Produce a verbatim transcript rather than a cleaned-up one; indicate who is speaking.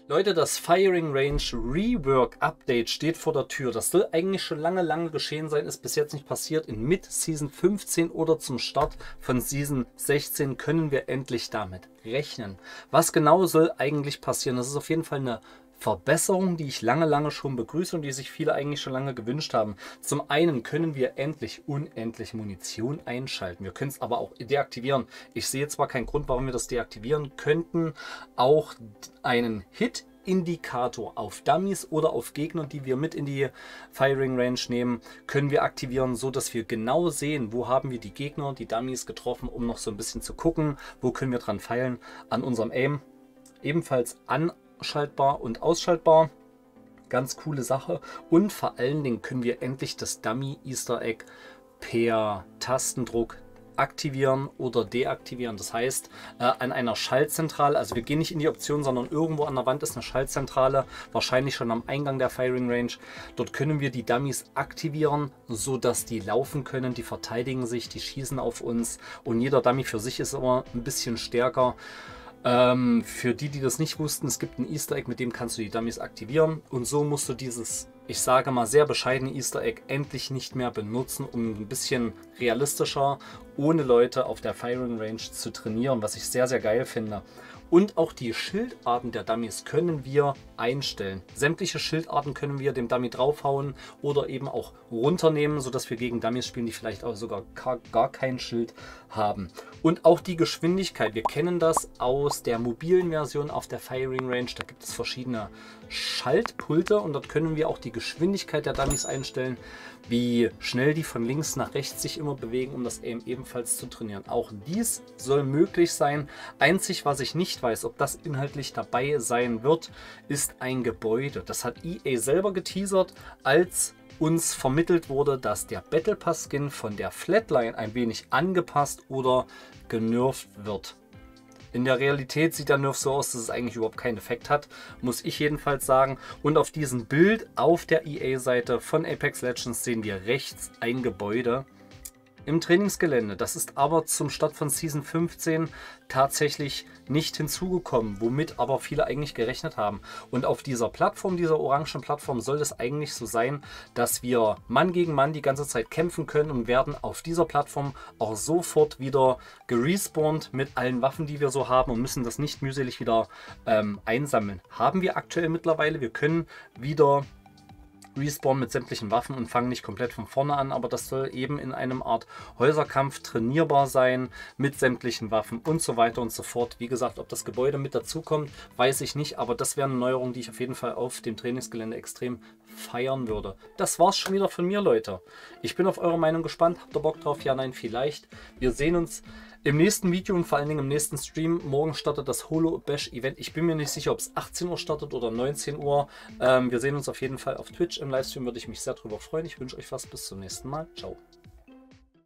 Speaker 1: Leute, das Firing Range Rework Update steht vor der Tür. Das soll eigentlich schon lange, lange geschehen sein, ist bis jetzt nicht passiert. In Mid-Season fünfzehn oder zum Start von Season sechzehn können wir endlich damit rechnen. Was genau soll eigentlich passieren? Das ist auf jeden Fall eine Verbesserung, die ich lange, lange schon begrüße und die sich viele eigentlich schon lange gewünscht haben. Zum einen können wir endlich unendlich Munition einschalten. Wir können es aber auch deaktivieren. Ich sehe zwar keinen Grund, warum wir das deaktivieren könnten. Auch einen Hit Indikator auf Dummies oder auf Gegner, die wir mit in die Firing Range nehmen, können wir aktivieren, so dass wir genau sehen, wo haben wir die Gegner, die Dummies getroffen, um noch so ein bisschen zu gucken, wo können wir dran feilen. An unserem Aim ebenfalls anschaltbar und ausschaltbar. Ganz coole Sache. Und vor allen Dingen können wir endlich das Dummy Easter Egg per Tastendruck aktivieren oder deaktivieren. Das heißt, äh, an einer Schaltzentrale, also wir gehen nicht in die Option, sondern irgendwo an der Wand ist eine Schaltzentrale, wahrscheinlich schon am Eingang der Firing Range. Dort können wir die Dummies aktivieren, so dass die laufen können, die verteidigen sich, die schießen auf uns und jeder Dummy für sich ist immer ein bisschen stärker. Ähm, für die, die das nicht wussten, es gibt ein Easter Egg, mit dem kannst du die Dummies aktivieren und so musst du dieses, ich sage mal, sehr bescheidene Easter Egg endlich nicht mehr benutzen, um ein bisschen realistischer ohne Leute auf der Firing Range zu trainieren, was ich sehr, sehr geil finde. Und auch die Schildarten der Dummies können wir einstellen. Sämtliche Schildarten können wir dem Dummy draufhauen oder eben auch runternehmen, sodass wir gegen Dummies spielen, die vielleicht auch sogar gar, gar kein Schild haben. Und auch die Geschwindigkeit. Wir kennen das aus der mobilen Version auf der Firing Range. Da gibt es verschiedene Schaltpulte und dort können wir auch die Geschwindigkeit der Dummies einstellen, wie schnell die von links nach rechts sich immer bewegen, um das Aim ebenfalls zu trainieren. Auch dies soll möglich sein. Einzig, was ich nicht weiß, ob das inhaltlich dabei sein wird, ist ein Gebäude. Das hat E A selber geteasert, als uns vermittelt wurde, dass der Battle Pass Skin von der Flatline ein wenig angepasst oder genervt wird. In der Realität sieht der Nerf so aus, dass es eigentlich überhaupt keinen Effekt hat, muss ich jedenfalls sagen. Und auf diesem Bild auf der E A-Seite von Apex Legends sehen wir rechts ein Gebäude im Trainingsgelände. Das ist aber zum Start von Season fünfzehn tatsächlich nicht hinzugekommen, womit aber viele eigentlich gerechnet haben. Und auf dieser Plattform, dieser orangen Plattform, soll es eigentlich so sein, dass wir Mann gegen Mann die ganze Zeit kämpfen können und werden auf dieser Plattform auch sofort wieder gerespawnt mit allen Waffen, die wir so haben und müssen das nicht mühselig wieder ähm, einsammeln. Haben wir aktuell mittlerweile. Wir können wieder Respawn mit sämtlichen Waffen und fangen nicht komplett von vorne an, aber das soll eben in einem Art Häuserkampf trainierbar sein mit sämtlichen Waffen und so weiter und so fort. Wie gesagt, ob das Gebäude mit dazu kommt, weiß ich nicht, aber das wäre eine Neuerung, die ich auf jeden Fall auf dem Trainingsgelände extrem feiern würde. Das war's schon wieder von mir, Leute. Ich bin auf eure Meinung gespannt. Habt ihr Bock drauf? Ja, nein, vielleicht. Wir sehen uns im nächsten Video und vor allen Dingen im nächsten Stream. Morgen startet das Holo Bash Event. Ich bin mir nicht sicher, ob es achtzehn Uhr startet oder neunzehn Uhr. Ähm, wir sehen uns auf jeden Fall auf Twitch. Im Livestream würde ich mich sehr darüber freuen. Ich wünsche euch was. Bis zum nächsten Mal. Ciao.